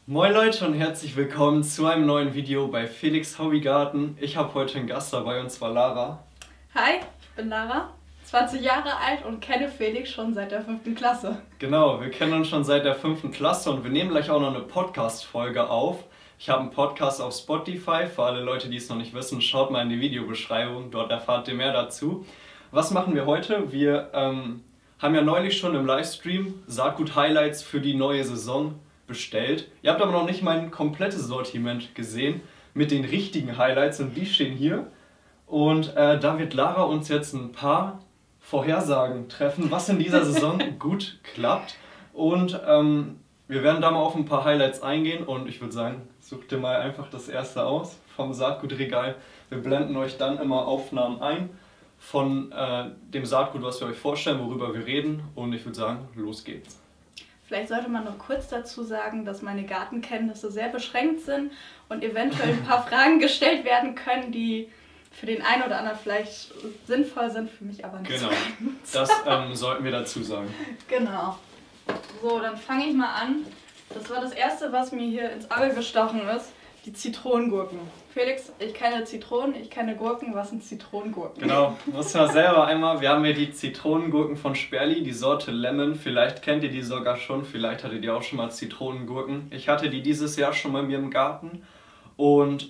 Moin Leute und herzlich willkommen zu einem neuen Video bei Felix Hobbygarten. Ich habe heute einen Gast dabei und zwar Lara. Hi, ich bin Lara, 20 Jahre alt und kenne Felix schon seit der 5. Klasse. Genau, wir kennen uns schon seit der 5. Klasse und wir nehmen gleich auch noch eine Podcast-Folge auf. Ich habe einen Podcast auf Spotify, für alle Leute, die es noch nicht wissen, schaut mal in die Videobeschreibung, dort erfahrt ihr mehr dazu. Was machen wir heute? Wir haben ja neulich schon im Livestream Saatgut-Highlights für die neue Saison bestellt. Ihr habt aber noch nicht mein komplettes Sortiment gesehen mit den richtigen Highlights und die stehen hier. Und da wird Lara uns jetzt ein paar Vorhersagen treffen, was in dieser Saison gut klappt. Und wir werden da mal auf ein paar Highlights eingehen und ich würde sagen, sucht ihr mal einfach das erste aus vom Saatgutregal. Wir blenden euch dann immer Aufnahmen ein von dem Saatgut, was wir euch vorstellen, worüber wir reden und ich würde sagen, los geht's. Vielleicht sollte man noch kurz dazu sagen, dass meine Gartenkenntnisse sehr beschränkt sind und eventuell ein paar Fragen gestellt werden können, die für den einen oder anderen vielleicht sinnvoll sind, für mich aber nicht. Genau, das sollten wir dazu sagen. Genau. So, dann fange ich mal an. Das war das erste, was mir hier ins Auge gestochen ist, die Zitronengurken. Felix, ich kenne Zitronen, ich kenne Gurken, was sind Zitronengurken? Genau, muss man selber einmal, wir haben hier die Zitronengurken von Sperli, die Sorte Lemon, vielleicht kennt ihr die sogar schon, vielleicht hattet ihr auch schon mal Zitronengurken. Ich hatte die dieses Jahr schon bei mir im Garten und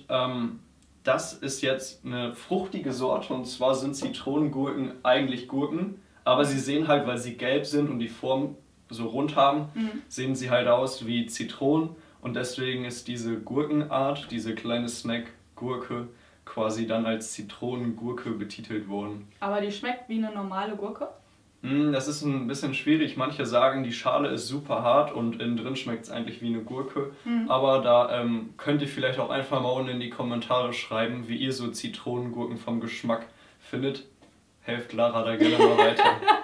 das ist jetzt eine fruchtige Sorte und zwar sind Zitronengurken eigentlich Gurken, aber sie sehen halt, weil sie gelb sind und die Form so rund haben, sehen sie halt aus wie Zitronen und deswegen ist diese Gurkenart, diese kleine Snackgurke quasi dann als Zitronengurke betitelt worden. Aber die schmeckt wie eine normale Gurke? Das ist ein bisschen schwierig. Manche sagen, die Schale ist super hart und innen drin schmeckt es eigentlich wie eine Gurke. Aber da könnt ihr vielleicht auch einfach mal unten in die Kommentare schreiben, wie ihr so Zitronengurken vom Geschmack findet. Helft Lara da gerne mal weiter.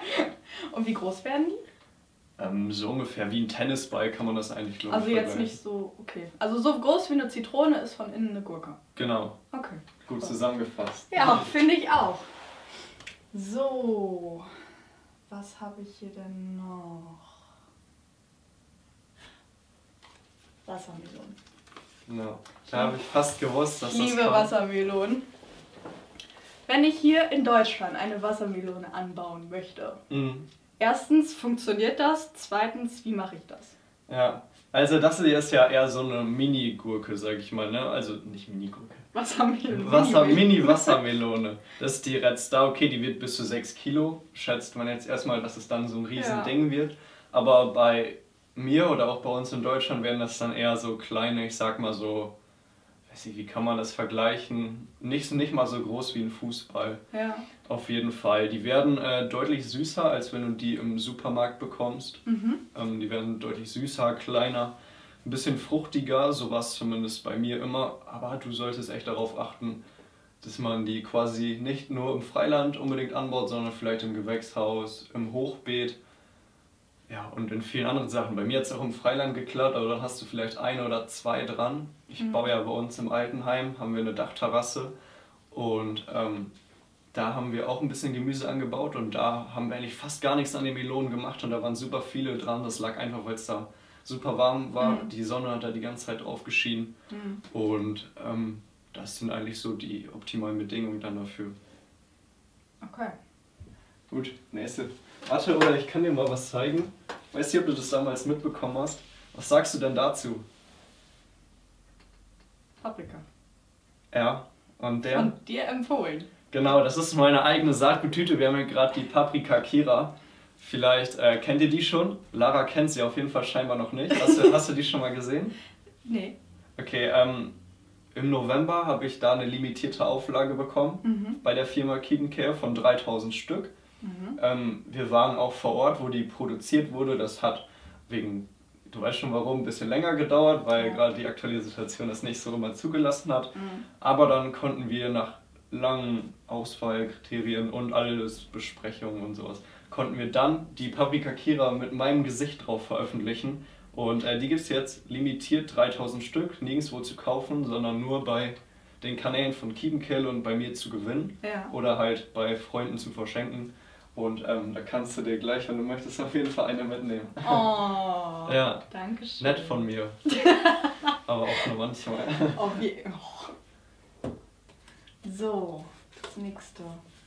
Und wie groß werden die? So ungefähr wie ein Tennisball kann man das eigentlich, glaube ich, Also jetzt nicht so, okay. Also so groß wie eine Zitrone ist von innen eine Gurke. Genau. Okay. Gut zusammengefasst. Ja, finde ich auch. So, was habe ich hier denn noch? Wassermelonen. Genau. Da habe ich fast gewusst, dass Ich das liebe kommt. Wassermelonen. Wenn ich hier in Deutschland eine Wassermelone anbauen möchte, erstens, funktioniert das? Zweitens, wie mache ich das? Ja, also das hier ist ja eher so eine Mini-Gurke, sag ich mal, ne? Also nicht Mini-Gurke. Wassermelone. Mini-Wassermelone. Das ist die Red Star, okay, die wird bis zu 6 Kilo. Schätzt man jetzt erstmal, dass es dann so ein Riesending wird. Aber bei mir oder auch bei uns in Deutschland werden das dann eher so kleine, ich sag mal so, weiß nicht, wie kann man das vergleichen? Nicht mal so groß wie ein Fußball. Ja. Auf jeden Fall. Die werden deutlich süßer, als wenn du die im Supermarkt bekommst. Die werden deutlich süßer, kleiner, ein bisschen fruchtiger, sowas zumindest bei mir immer. Aber du solltest echt darauf achten, dass man die quasi nicht nur im Freiland unbedingt anbaut, sondern vielleicht im Gewächshaus, im Hochbeet. Ja, und in vielen anderen Sachen. Bei mir hat es auch im Freiland geklappt, aber dann hast du vielleicht eine oder zwei dran. Ich baue ja bei uns im Altenheim, haben wir eine Dachterrasse und da haben wir auch ein bisschen Gemüse angebaut und da haben wir eigentlich fast gar nichts an den Melonen gemacht und da waren super viele dran. Das lag einfach, weil es da super warm war. Die Sonne hat da die ganze Zeit drauf geschienen und das sind eigentlich so die optimalen Bedingungen dann dafür. Okay. Gut, nächste. Warte, oder ich kann dir mal was zeigen. Ich weiß nicht, ob du das damals mitbekommen hast. Was sagst du denn dazu? Paprika. Ja, und der? Von dir empfohlen. Genau, das ist meine eigene Saatkutüte. Wir haben hier gerade die Paprika Kira. Vielleicht kennt ihr die schon? Lara kennt sie auf jeden Fall scheinbar noch nicht. Hast du die schon mal gesehen? Nee. Okay, im November habe ich da eine limitierte Auflage bekommen bei der Firma Kidden Care von 3000 Stück. Wir waren auch vor Ort, wo die produziert wurde. Das hat wegen, du weißt schon warum, ein bisschen länger gedauert, weil gerade die aktuelle Situation das nicht so immer zugelassen hat. Aber dann konnten wir nach langen Auswahlkriterien und alles Besprechungen und sowas, konnten wir dann die Paprika Kira mit meinem Gesicht drauf veröffentlichen. Und die gibt es jetzt limitiert 3000 Stück, nirgendwo zu kaufen, sondern nur bei den Kanälen von Kiepenkill und bei mir zu gewinnen. Ja. Oder halt bei Freunden zu verschenken. Und da kannst du dir gleich, wenn du möchtest, auf jeden Fall eine mitnehmen. Oh, ja, danke schön. nett von mir. Aber auch nur manchmal. Oh, wie... Oh. So, das nächste.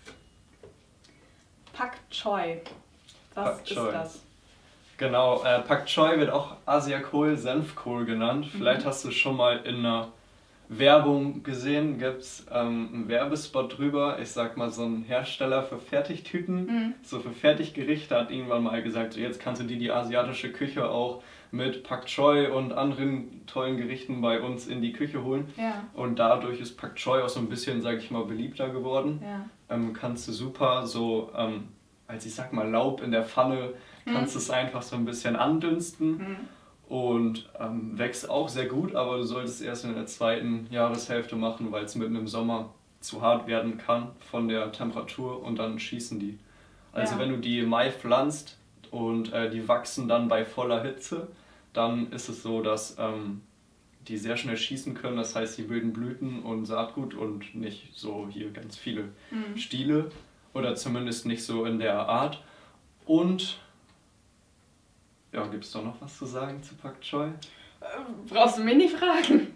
Pak Choi. Was Pak Choi. ist das? Genau, Pak Choi wird auch Asiakohl, Senfkohl genannt. Vielleicht hast du es schon mal in einer Werbung gesehen, gibt es einen Werbespot drüber. Ich sag mal, so ein Hersteller für Fertigtüten, so für Fertiggerichte, hat irgendwann mal gesagt, so jetzt kannst du dir die asiatische Küche auch mit Pak Choi und anderen tollen Gerichten bei uns in die Küche holen. Ja. Und dadurch ist Pak Choi auch so ein bisschen, sag ich mal, beliebter geworden. Ja. Kannst du super so, als ich sag mal Laub in der Pfanne, kannst du es einfach so ein bisschen andünsten. Und wächst auch sehr gut, aber du solltest erst in der zweiten Jahreshälfte machen, weil es mitten im Sommer zu hart werden kann von der Temperatur und dann schießen die. Also wenn du die im Mai pflanzt und die wachsen dann bei voller Hitze, dann ist es so, dass die sehr schnell schießen können. Das heißt, sie bilden Blüten und Saatgut und nicht so hier ganz viele Stiele oder zumindest nicht so in der Art. Und ja, gibt es da noch was zu sagen zu Pak Choi? Brauchst du mich nicht fragen?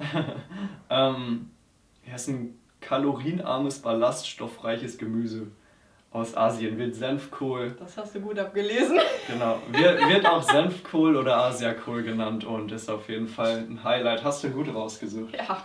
Ja, ist ein kalorienarmes, ballaststoffreiches Gemüse aus Asien. Wird Senfkohl. Das hast du gut abgelesen. Genau, wird auch Senfkohl oder Asiakohl genannt und ist auf jeden Fall ein Highlight. Hast du gut rausgesucht. Ja.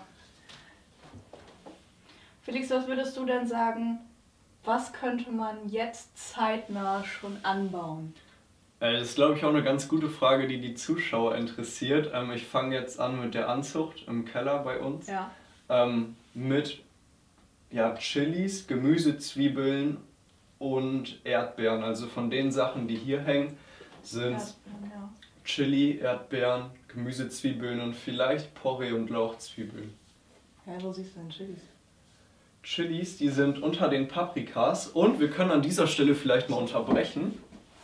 Felix, was würdest du denn sagen, was könnte man jetzt zeitnah schon anbauen? Das ist, glaube ich, auch eine ganz gute Frage, die die Zuschauer interessiert. Ich fange jetzt an mit der Anzucht im Keller bei uns. Ja. Mit Chilis, Gemüsezwiebeln und Erdbeeren. Also von den Sachen, die hier hängen, sind Chili, Erdbeeren, Gemüsezwiebeln und vielleicht Porree und Lauchzwiebeln. Ja, wo siehst du denn Chilis? Chilis, die sind unter den Paprikas. Und wir können an dieser Stelle vielleicht mal unterbrechen.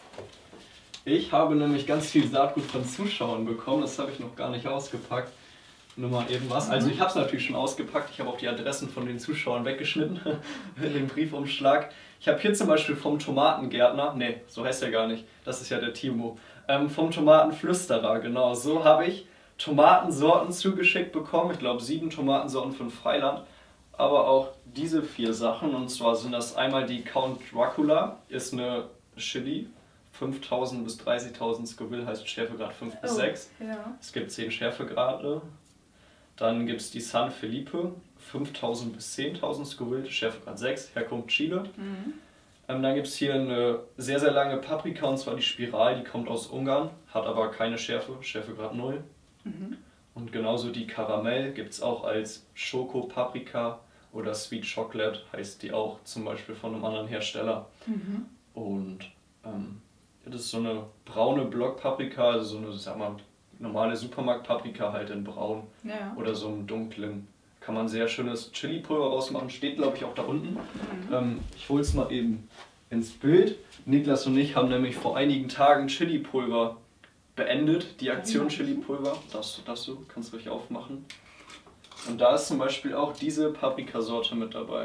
Ich habe nämlich ganz viel Saatgut von Zuschauern bekommen, das habe ich noch gar nicht ausgepackt. Nur mal eben was. Also ich habe es natürlich schon ausgepackt, ich habe auch die Adressen von den Zuschauern weggeschnitten in den Briefumschlag. Ich habe hier zum Beispiel vom Tomatengärtner, nee, so heißt er gar nicht, das ist ja der Timo, vom Tomatenflüsterer, genau, so habe ich Tomatensorten zugeschickt bekommen, ich glaube 7 Tomatensorten von Freiland, aber auch diese 4 Sachen, und zwar sind das einmal die Count Dracula, ist eine Chili, 5.000 bis 30.000 Scoville, heißt Schärfegrad 5 bis 6. Ja. Es gibt 10 Schärfegrade. Dann gibt es die San Felipe, 5.000 bis 10.000 Scoville, Schärfegrad 6, Herkunft Chile. Dann gibt es hier eine sehr, sehr lange Paprika, und zwar die Spiral, die kommt aus Ungarn, hat aber keine Schärfe, Schärfegrad 0. Und genauso die Karamell gibt es auch als Schoko-Paprika oder Sweet Chocolate, heißt die auch zum Beispiel von einem anderen Hersteller. Und das ist so eine braune Blockpaprika, also so eine, sag mal, normale Supermarktpaprika halt in braun oder so einem dunklen. Kann man sehr schönes Chili-Pulver rausmachen, steht glaube ich auch da unten. Ich hole es mal eben ins Bild. Niklas und ich haben nämlich vor einigen Tagen Chili-Pulver beendet, die Aktion Chili-Pulver. Das kannst du ruhig aufmachen. Und da ist zum Beispiel auch diese Paprikasorte mit dabei.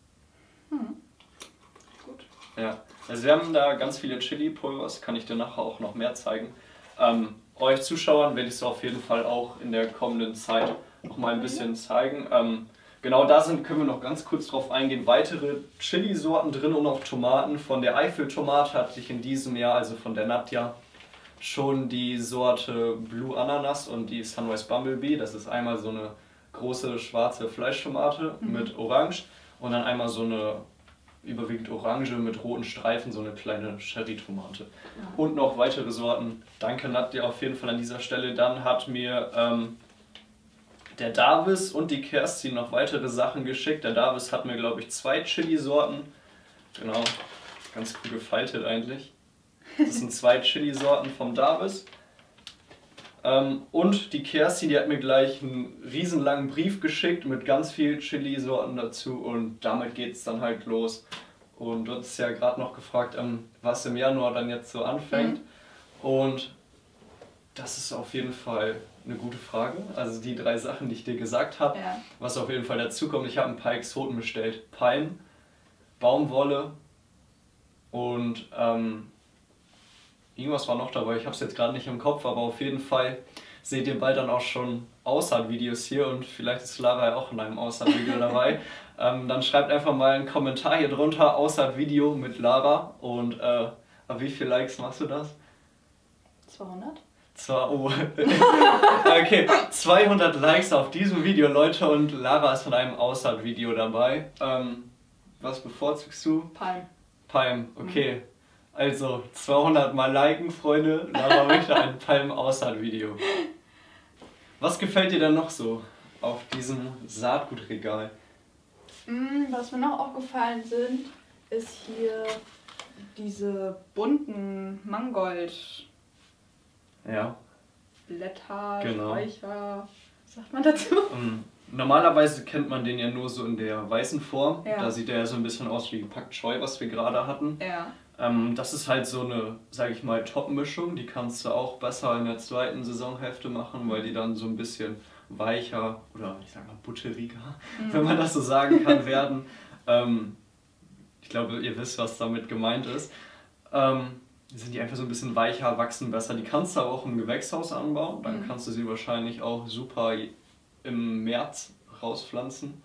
Gut. Ja, also wir haben da ganz viele Chili-Pulvers, kann ich dir nachher auch noch mehr zeigen. Euch Zuschauern werde ich es auf jeden Fall auch in der kommenden Zeit noch mal ein bisschen zeigen. Genau da können wir noch ganz kurz drauf eingehen, weitere Chili-Sorten drin und auch Tomaten. Von der Eifel-Tomate hatte ich in diesem Jahr, also von der Nadja, schon die Sorte Blue Ananas und die Sunrise Bumblebee. Das ist einmal so eine große schwarze Fleischtomate mit Orange und dann einmal so eine überwiegend orange mit roten Streifen, so eine kleine Cherry-Tomate. Und noch weitere Sorten. Danke Nadja auf jeden Fall an dieser Stelle. Dann hat mir der Davis und die Kerstin noch weitere Sachen geschickt. Der Davis hat mir, glaube ich, 2 Chili-Sorten. Genau, ganz cool gefaltet eigentlich. Das sind 2 Chili-Sorten vom Davis. Und die Kerstin, die hat mir gleich einen riesenlangen Brief geschickt mit ganz viel Chili-Sorten dazu und damit geht es dann halt los. Und du hast ja gerade noch gefragt, was im Januar dann jetzt so anfängt. Und das ist auf jeden Fall eine gute Frage. Also die 3 Sachen, die ich dir gesagt habe, was auf jeden Fall dazu kommt. Ich habe ein paar Exoten bestellt. Palm, Baumwolle Und irgendwas war noch dabei, ich habe es jetzt gerade nicht im Kopf, aber auf jeden Fall seht ihr bald dann auch schon Aussaat-Videos hier und vielleicht ist Lara ja auch in einem Aussaat-Video dabei. Dann schreibt einfach mal einen Kommentar hier drunter, Aussaat-Video mit Lara und auf wie viele Likes machst du das? 200? Oh. Okay, 200 Likes auf diesem Video, Leute, und Lara ist von einem Aussaat-Video dabei. Was bevorzugst du? Palm, okay. Also 200 mal liken, Freunde. Lara möchte ein Palm-Aussaat-Video. Was gefällt dir denn noch so auf diesem Saatgutregal? Was mir noch aufgefallen sind, ist hier diese bunten Mangold. Ja. Blätter, Genau. Sträucher. Was sagt man dazu? Normalerweise kennt man den ja nur so in der weißen Form. Ja. Da sieht er ja so ein bisschen aus wie Pak Choi, was wir gerade hatten. Ja. Das ist halt so eine, sag ich mal, Top-Mischung. Die kannst du auch besser in der zweiten Saisonhälfte machen, weil die dann so ein bisschen weicher oder ich sag mal butteriger, wenn man das so sagen kann, werden. Ich glaube, ihr wisst, was damit gemeint ist. Sind die einfach so ein bisschen weicher, wachsen besser. Die kannst du aber auch im Gewächshaus anbauen. Dann kannst du sie wahrscheinlich auch super im März rauspflanzen.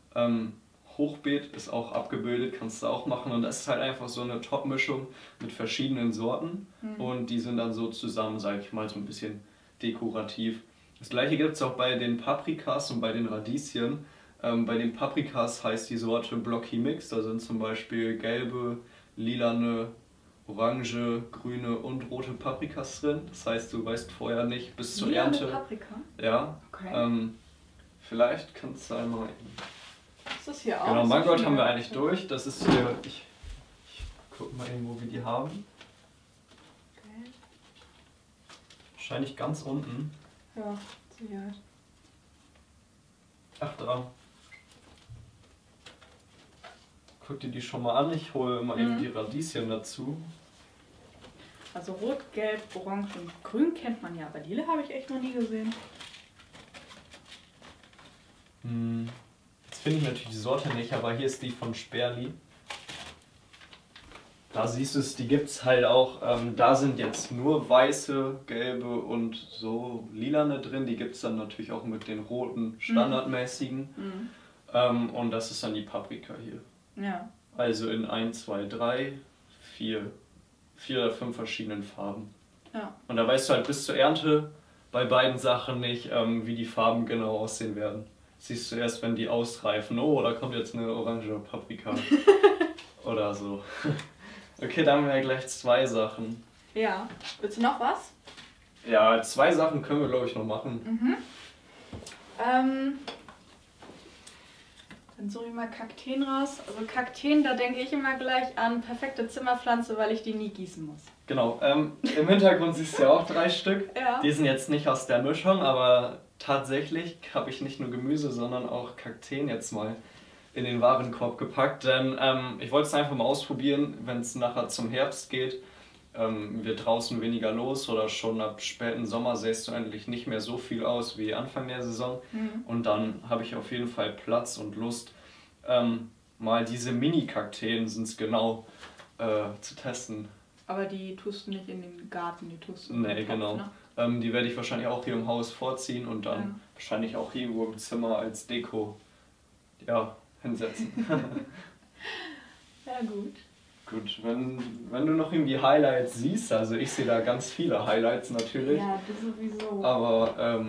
Hochbeet ist auch abgebildet, kannst du auch machen. Und das ist halt einfach so eine Top-Mischung mit verschiedenen Sorten. Und die sind dann so zusammen, sag ich mal, so ein bisschen dekorativ. Das gleiche gibt es auch bei den Paprikas und bei den Radieschen. Bei den Paprikas heißt die Sorte Blocky Mix. Da sind zum Beispiel gelbe, lilane, orange, grüne und rote Paprikas drin. Das heißt, du weißt vorher nicht bis zur Ernte. Paprika? Ja. Okay. Vielleicht kannst du einmal. Ist das hier auch? Genau, Mangold haben wir eigentlich durch. Das ist hier. Ich guck mal eben, wo wir die haben. Okay. Wahrscheinlich ganz unten. Ja, Sicherheit. Ach, da. Guck dir die schon mal an. Ich hole mal eben die Radieschen dazu. Also rot, gelb, orange und grün kennt man ja, aber lila habe ich echt noch nie gesehen. Jetzt finde ich natürlich die Sorte nicht, aber hier ist die von Sperli. Da siehst du es, die gibt es halt auch. Da sind jetzt nur weiße, gelbe und so lilane drin. Die gibt es dann natürlich auch mit den roten, standardmäßigen. Und das ist dann die Paprika hier. Ja. Also in 1, 2, 3, 4 oder 5 verschiedenen Farben. Ja. Und da weißt du halt bis zur Ernte bei beiden Sachen nicht, wie die Farben genau aussehen werden. Siehst du erst, wenn die ausreifen. Oh, da kommt jetzt eine orange Paprika. Oder so. Okay, da haben wir ja gleich 2 Sachen. Ja. Willst du noch was? Ja, 2 Sachen können wir, glaube ich, noch machen. Dann suche ich mal Kakteen raus. Also Kakteen, da denke ich immer gleich an perfekte Zimmerpflanze, weil ich die nie gießen muss. Genau, im Hintergrund siehst du ja auch 3 Stück. Ja. Die sind jetzt nicht aus der Mischung, aber tatsächlich habe ich nicht nur Gemüse, sondern auch Kakteen jetzt mal in den Warenkorb gepackt. Denn ich wollte es einfach mal ausprobieren, wenn es nachher zum Herbst geht. Wird draußen weniger los oder schon ab späten Sommer sähst du eigentlich nicht mehr so viel aus wie Anfang der Saison. Und dann habe ich auf jeden Fall Platz und Lust, mal diese Mini-Kakteen sind es genau zu testen. Aber die tust du nicht in den Garten, die tust du in den Topf, genau. Ne? Die werde ich wahrscheinlich auch hier im Haus vorziehen und dann wahrscheinlich auch irgendwo im Zimmer als Deko hinsetzen. Ja, gut. Gut, wenn du noch irgendwie Highlights siehst, also ich sehe da ganz viele Highlights natürlich. Ja, das sowieso. Aber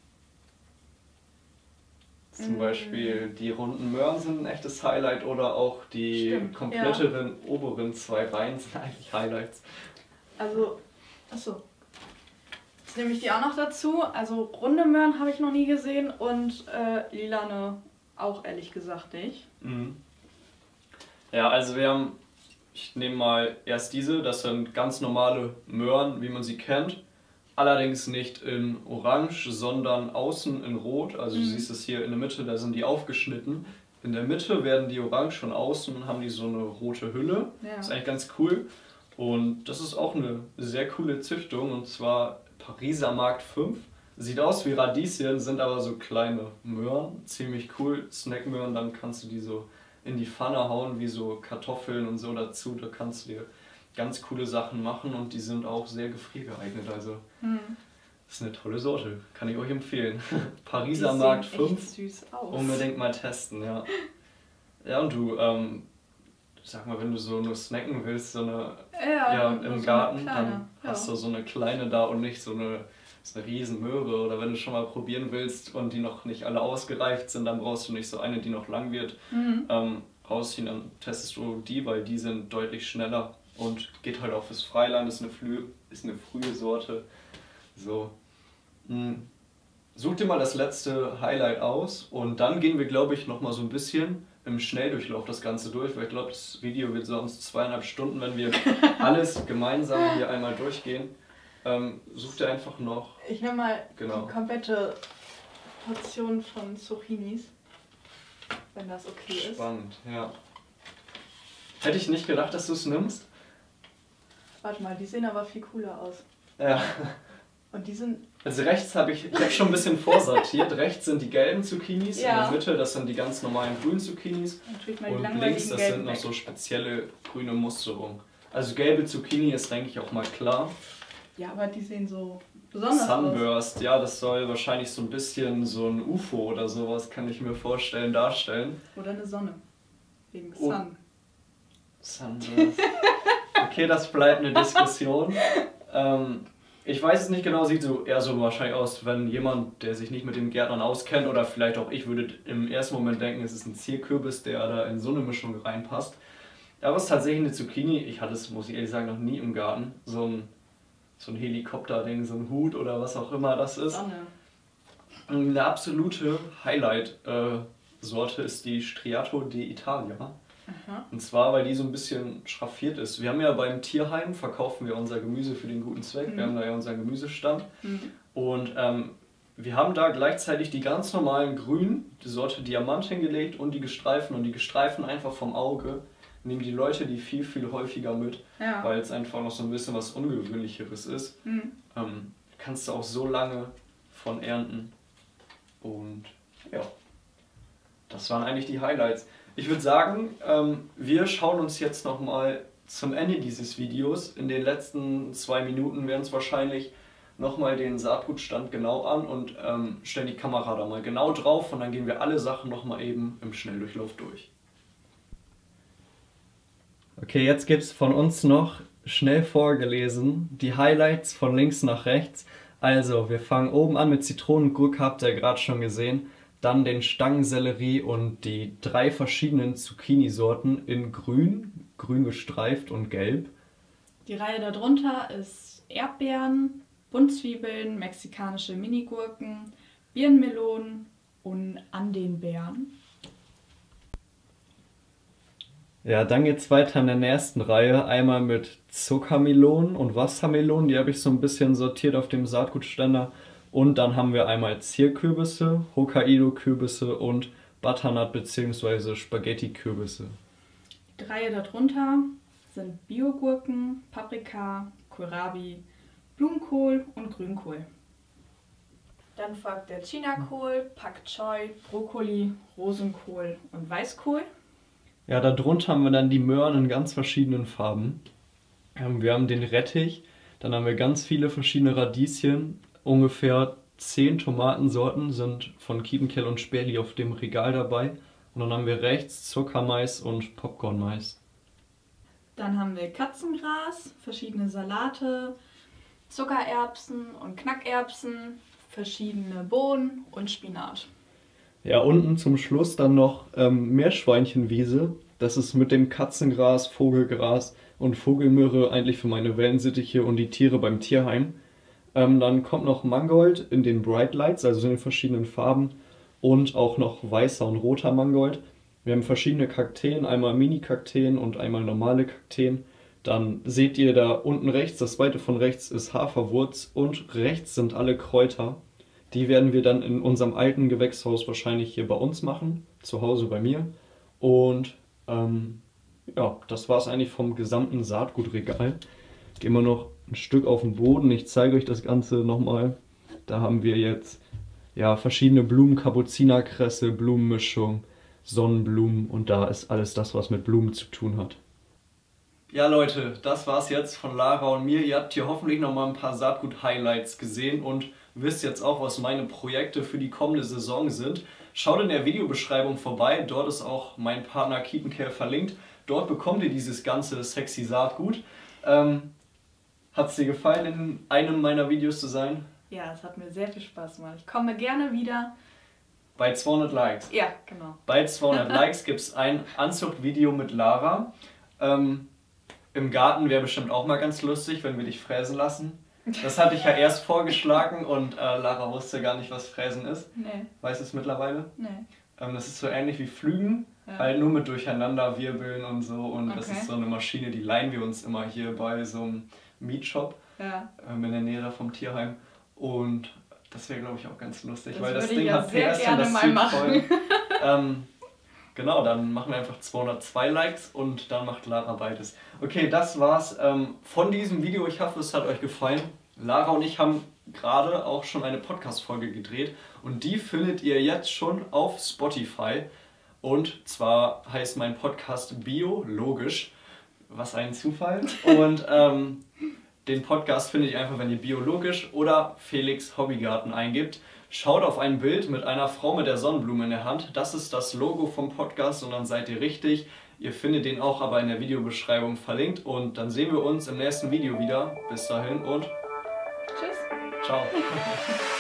zum Beispiel die runden Möhren sind ein echtes Highlight oder auch die kompletteren oberen 2 Reihen sind eigentlich Highlights. Also, achso. Jetzt nehme ich die auch noch dazu. Also runde Möhren habe ich noch nie gesehen und lilane auch ehrlich gesagt nicht. Ja, also ich nehme mal erst diese, das sind ganz normale Möhren, wie man sie kennt. Allerdings nicht in Orange, sondern außen in Rot. Also du siehst es hier in der Mitte, da sind die aufgeschnitten. In der Mitte werden die orange und außen haben die so eine rote Hülle. Ja. Das ist eigentlich ganz cool. Und das ist auch eine sehr coole Züchtung und zwar Pariser Markt 5. Sieht aus wie Radieschen, sind aber so kleine Möhren. Ziemlich cool. Snackmöhren, dann kannst du die so in die Pfanne hauen, wie so Kartoffeln und so dazu. Da kannst du dir ganz coole Sachen machen und die sind auch sehr gefriergeeignet. Also das ist eine tolle Sorte, kann ich euch empfehlen. Pariser Markt 5, süß aus. unbedingt mal testen, ja. Ja, und du, sag mal, wenn du so nur snacken willst, so eine, im so Garten, dann hast du so eine kleine da und nicht so eine riesen Möhre. Oder wenn du schon mal probieren willst und die noch nicht alle ausgereift sind, dann brauchst du nicht so eine, die noch lang wird, rausziehen, dann testest du die, weil die sind deutlich schneller und geht halt auch fürs Freiland, ist eine frühe Sorte. So. Such dir mal das letzte Highlight aus und dann gehen wir, glaube ich, nochmal so ein bisschen im Schnelldurchlauf das Ganze durch, weil ich glaube, das Video wird sonst 2,5 Stunden, wenn wir alles gemeinsam hier einmal durchgehen. Such dir einfach noch... Ich nehme mal die komplette Portion von Zucchinis, wenn das okay ist. Spannend, ja. Hätte ich nicht gedacht, dass du es nimmst. Warte mal, die sehen aber viel cooler aus. Ja. Und die sind... Also rechts habe ich schon ein bisschen vorsortiert. Rechts sind die gelben Zucchinis, in der Mitte das sind die ganz normalen grünen Zucchinis und links das sind noch so spezielle grüne Musterungen. Also gelbe Zucchini ist, denke ich, auch mal klar. Ja, aber die sehen so besonders aus. Sunburst, ja, das soll wahrscheinlich so ein bisschen so ein UFO oder sowas, kann ich mir vorstellen, darstellen. Oder eine Sonne, wegen Sun. Sunburst. Okay, das bleibt eine Diskussion. Ich weiß es nicht genau, sieht so eher so wahrscheinlich aus, wenn jemand, der sich nicht mit dem Gärtnern auskennt oder vielleicht auch ich, würde im ersten Moment denken, es ist ein Zierkürbis, der da in so eine Mischung reinpasst. Aber es ist tatsächlich eine Zucchini. Ich hatte es, muss ich ehrlich sagen, noch nie im Garten. So ein Helikopter-Ding, so ein Hut oder was auch immer das ist. Sonne. Eine absolute Highlight-Sorte ist die Striato d'Italia. Und zwar, weil die so ein bisschen schraffiert ist. Wir haben ja beim Tierheim, verkaufen wir unser Gemüse für den guten Zweck. Wir haben da ja unseren Gemüsestand. Und wir haben da gleichzeitig die ganz normalen grünen, die Sorte Diamant hingelegt und die gestreiften. Und die gestreiften einfach vom Auge nehmen die Leute die viel, viel häufiger mit, weil es einfach noch so ein bisschen was Ungewöhnlicheres ist. Kannst du auch so lange von ernten. Und ja, das waren eigentlich die Highlights. Ich würde sagen, wir schauen uns jetzt nochmal zum Ende dieses Videos. In den letzten 2 Minuten werden wir uns wahrscheinlich nochmal den Saatgutstand genau an und stellen die Kamera da mal genau drauf und dann gehen wir alle Sachen nochmal eben im Schnelldurchlauf durch. Okay, jetzt gibt es von uns noch schnell vorgelesen die Highlights von links nach rechts. Also, wir fangen oben an mit Zitronengurke, habt ihr gerade schon gesehen. Dann den Stangensellerie und die 3 verschiedenen Zucchini-Sorten in grün, grün gestreift und gelb. Die Reihe darunter ist Erdbeeren, Buntzwiebeln, mexikanische Minigurken, Birnenmelonen und Andenbeeren. Ja, dann geht es weiter in der nächsten Reihe. Einmal mit Zuckermelonen und Wassermelonen, die habe ich so ein bisschen sortiert auf dem Saatgutständer. Und dann haben wir einmal Zierkürbisse, Hokkaido-Kürbisse und Butternut bzw. Spaghetti-Kürbisse. Die Reihe darunter sind Biogurken, Paprika, Kohlrabi, Blumenkohl und Grünkohl. Dann folgt der Chinakohl, Pak Choi, Brokkoli, Rosenkohl und Weißkohl. Ja, darunter haben wir dann die Möhren in ganz verschiedenen Farben. Wir haben den Rettich, dann haben wir ganz viele verschiedene Radieschen. Ungefähr 10 Tomatensorten sind von Kiepenkerl und Sperli auf dem Regal dabei. Und dann haben wir rechts Zuckermais und Popcornmais. Dann haben wir Katzengras, verschiedene Salate, Zuckererbsen und Knackerbsen, verschiedene Bohnen und Spinat. Ja, unten zum Schluss dann noch Meerschweinchenwiese. Das ist mit dem Katzengras, Vogelgras und Vogelmyrrhe eigentlich für meine Wellensittiche und die Tiere beim Tierheim. Dann kommt noch Mangold in den Bright Lights, also in den verschiedenen Farben. Und auch noch weißer und roter Mangold. Wir haben verschiedene Kakteen, einmal Mini-Kakteen und einmal normale Kakteen. Dann seht ihr da unten rechts, das zweite von rechts ist Haferwurz und rechts sind alle Kräuter. Die werden wir dann in unserem alten Gewächshaus wahrscheinlich hier bei uns machen, zu Hause bei mir. Und ja, das war es eigentlich vom gesamten Saatgutregal. Gehen wir noch ein Stück auf den Boden, ich zeige euch das Ganze nochmal. Da haben wir jetzt ja verschiedene Blumen, Kapuzinerkresse, Blumenmischung, Sonnenblumen und da ist alles das, was mit Blumen zu tun hat. Ja Leute, das war's jetzt von Lara und mir. Ihr habt hier hoffentlich nochmal ein paar Saatgut-Highlights gesehen und wisst jetzt auch, was meine Projekte für die kommende Saison sind. Schaut in der Videobeschreibung vorbei, dort ist auch mein Partner Keep & Care verlinkt. Dort bekommt ihr dieses ganze sexy Saatgut. Hat es dir gefallen, in einem meiner Videos zu sein? Ja, es hat mir sehr viel Spaß gemacht. Ich komme gerne wieder. Bei 200 Likes. Ja, genau. Bei 200 Likes gibt es ein Anzuchtvideo mit Lara. Im Garten wäre bestimmt auch mal ganz lustig, wenn wir dich fräsen lassen. Das hatte ich ja erst vorgeschlagen und Lara wusste gar nicht, was Fräsen ist. Nee. Weißt du es mittlerweile? Nee. Das ist so ähnlich wie Pflügen, Ja. halt nur mit Durcheinanderwirbeln und so. Und das Okay. ist so eine Maschine, die leihen wir uns immer hier bei so einem Meatshop Ja. in der Nähe vom Tierheim. Und das wäre, glaube ich, auch ganz lustig, Das weil das würde ich Ding ja hat sehr PS und gerne das mal zieht machen. voll. Genau, dann machen wir einfach 202 Likes und dann macht Lara beides. Okay, das war's von diesem Video. Ich hoffe, es hat euch gefallen. Lara und ich haben gerade auch schon eine Podcast-Folge gedreht und die findet ihr jetzt schon auf Spotify. Und zwar heißt mein Podcast Biologisch. Was ein Zufall. Und den Podcast findet ihr einfach, wenn ihr Biologisch oder Felix Hobbygarten eingibt. Schaut auf ein Bild mit einer Frau mit der Sonnenblume in der Hand. Das ist das Logo vom Podcast und dann seid ihr richtig. Ihr findet den auch aber in der Videobeschreibung verlinkt und dann sehen wir uns im nächsten Video wieder. Bis dahin und Tschüss. ciao.